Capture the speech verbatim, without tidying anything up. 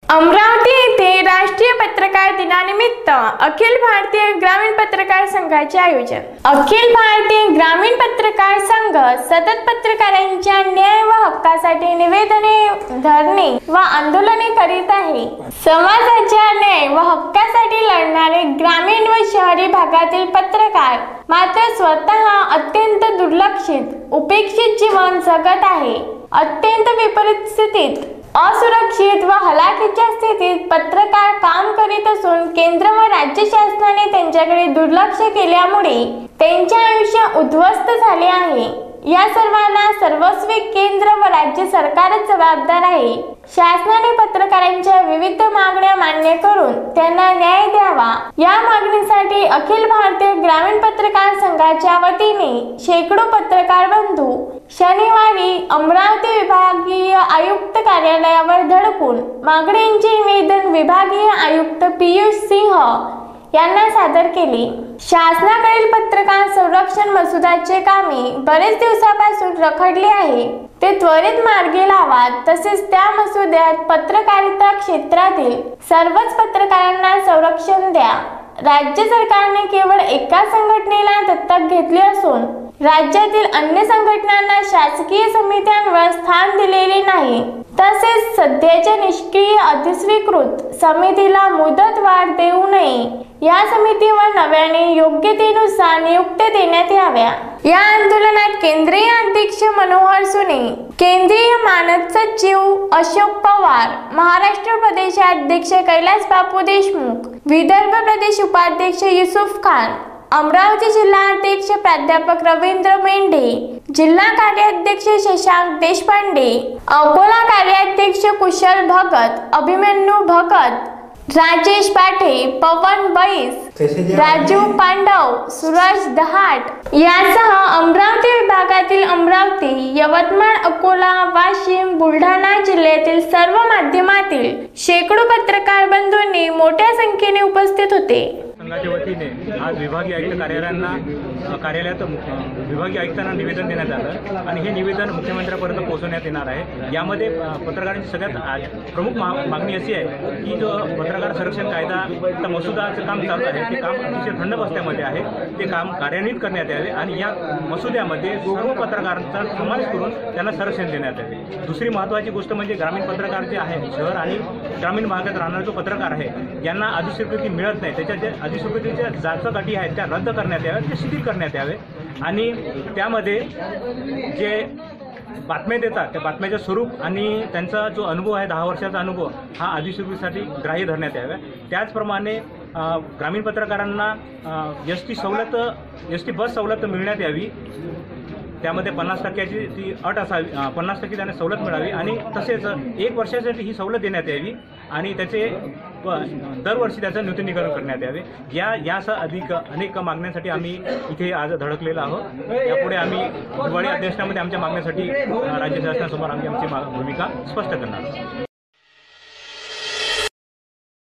अमरावती येथे राष्ट्रीय पत्रकार दिनानिमित्त अखिल भारतीय ग्रामीण पत्रकार संघाचे आयोजन। अखिल भारतीय ग्रामीण पत्रकार संघ सतत पत्रकारांच्या न्याय व हक्कासाठी निवेदने, धरणे व आंदोलने करीत आहे। समाजाच्या न्याय व हक्कासाठी लढणारे ग्रामीण व शहरी भागातील पत्रकार मात्र स्वतः अत्यंत दुर्लक्षित, उपेक्षित जीवन जगत आहे। अत्यंत विपरीत स्थितीत, असुरक्षित व हलाखीच्या स्थितीत पत्रकार काम करीत असून केंद्र व राज्य शासनाने त्यांच्याकडे दुर्लक्ष केल्यामुळे त्यांचे आयुष्य उद्ध्वस्त झाले आहे। या सर्वांना सर्वस्वी केंद्र व राज्य सरकारच जबाबदार आहे। शासनाने पत्रकारांच्या विविध मागण्या मान्य करून त्यांना न्याय द्यावा। या मागणीसाठी अखिल भारतीय ग्रामीण पत्रकार संघाच्या वतीने शेकडो पत्रकार बंधू शनिवारी अमरावती विभागीय आयुक्त कार्यालयावर धडकून मागण्यांचे निवेदन विभागीय आयुक्त पियुष सिंह यांना सादर केले। शासनाकडील पत्रकार संरक्षण मसुद्याचे कामे बरेच दिवसापासून रखडले आहे, ते त्वरित मार्गी लावा। तसेच त्या मसुद्यात पत्रकारिता क्षेत्रातील सर्वच पत्रकारांना संरक्षण द्या। राज्य सरकारने केवळ एका संघटनेला दत्तक घेतले असून राज्यातील अन्य संघटनांना शासकीय समित्यांवर स्थान दिलेले नाही। तसेच सध्याच्या निष्क्रिय अधिस्वीकृत समितीला मुदतवाढ देऊ नये। या समितीवर नव्याने योग्यतेनुसार नियुक्त्या देण्यात याव्या। या आंदोलनात केंद्रीय अध्यक्ष मनोहर सुने, केंद्रीय मानद सचिव अशोक पवार, महाराष्ट्र प्रदेशाध्यक्ष कैलास बापू देशमुख, विदर्भ प्रदेश उपाध्यक्ष युसुफ खान, अमरावती जिल्हाध्यक्ष प्राध्यापक रवींद्र मेंढे, जिल्हा कार्याध्यक्ष शशांक देशपांडे, अकोला कार्याध्यक्ष कुशल भगत, अभिमन्यू भगत, राजेश पाठे, पवन बैस, राजू पांडव, सुरज दहाट यासह अमरावती विभागातील अमरावती, यवतमाळ, अकोला, वाशिम, बुलढाणा जिल्ह्यातील सर्व माध्यमातील शेकडो पत्रकार बंधूंनी मोठ्या संख्येने उपस्थित होते। संघाच्या वतीने आज विभागीय आयुक्त कार्यालयांना कार्यालयात विभागीय आयुक्तांना निवेदन देण्यात आलं आणि हे निवेदन मुख्यमंत्र्यांपर्यंत पोहोचवण्यात येणार आहे। यामध्ये पत्रकारांची सगळ्यात प्रमुख मागणी अशी आहे की जो पत्रकार संरक्षण कायदा मसुदाचं काम चालू आहे ते काम अतिशय थंड बसल्यामध्ये आहे, ते काम कार्यान्वित करण्यात यावे आणि या मसुद्यामध्ये सर्व पत्रकारांचा समावेश करून त्यांना संरक्षण देण्यात यावे। दुसरी महत्त्वाची गोष्ट म्हणजे ग्रामीण पत्रकार जे आहे, शहर आणि ग्रामीण भागात राहणारा जो पत्रकार आहे यांना अधिस्वीकृती मिळत नाही, त्याच्या जे अधिस्वीकृतीच्या जाचक अटी आहेत त्या रद्द करण्यात याव्यात, ते शिथिल करण्यात यावे आणि त्यामध्ये जे बातम्या देतात त्या बातम्याचं स्वरूप आणि त्यांचा जो अनुभव आहे दहा वर्षाचा अनुभव हा अधिस्वीकृतीसाठी ग्राह्य धरण्यात यावा। त्याचप्रमाणे ग्रामीण पत्रकारांना एस टी सवलत एस टी बस सवलत मिळण्यात यावी, त्यामध्ये पन्नास टक्क्याची ती अट असावी, पन्नास टक्के त्यांना सवलत मिळावी आणि तसेच एक वर्षासाठी ही सवलत देण्यात यावी आणि त्याचे दरवर्षी त्याचं नूतनीकरण करण्यात यावे। या यासह अधिक अनेक मागण्यांसाठी आम्ही इथे आज धडकलेलो आहोत। यापुढे आम्ही दिवाळी अधिवेशनामध्ये आमच्या मागण्यासाठी राज्य शासनासमोर आम्ही आमची भूमिका स्पष्ट करणार आहोत।